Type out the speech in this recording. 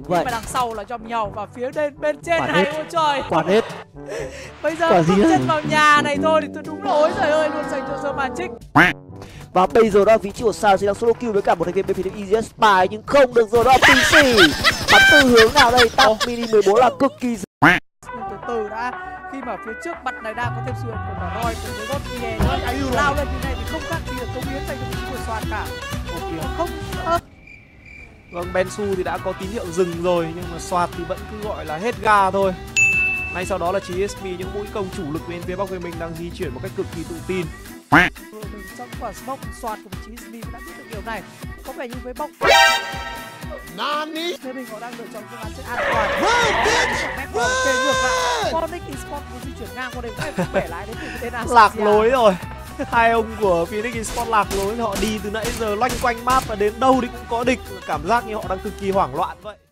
vậy. Mà đằng sau là Chom nhau và phía bên trên Quả này, nết. ôi trời. Quả nết. Bây giờ Quả gì bước đấy? chân vào nhà này thôi thì tôi đúng là ối giời ơi luôn dành cho The Magic. Và bây giờ đó là vị trí của Sao sẽ đang solo kill với cả một thành viên bên phía Easy Spy, nhưng không được rồi, đó là PC. Bắn từ hướng nào đây? Tap mini 14 là cực kỳ. Nhưng từ từ đã, khi mà phía trước mặt này đang có thêm sự của cả Roy cùng với God Nghe nữa, lao lên như này thì không khác gì là công hiến dành cho vị trí của Soạt cả. Không Vâng, Bensu thì đã có tín hiệu dừng rồi, nhưng mà Soạt thì vẫn cứ gọi là hết ga thôi. Ngay sau đó là chí SP, những mũi công chủ lực bên phía Bắc Việt Minh đang di chuyển một cách cực kỳ tự tin. trong quả smoke Soạt của vị trí Smith đã biết được điều này. Có vẻ như với bóng thế mình họ đang lựa chọn phương án sẽ an toàn. Kề ngược lại, Phoenix Esports muốn di chuyển ngang qua đây cũng bẻ lại đến từ tên Asia. Lạc lối rồi. Hai ông của Phoenix Esports lạc lối, họ đi từ nãy giờ loanh quanh map và đến đâu thì cũng có địch. Cảm giác như họ đang cực kỳ hoảng loạn vậy.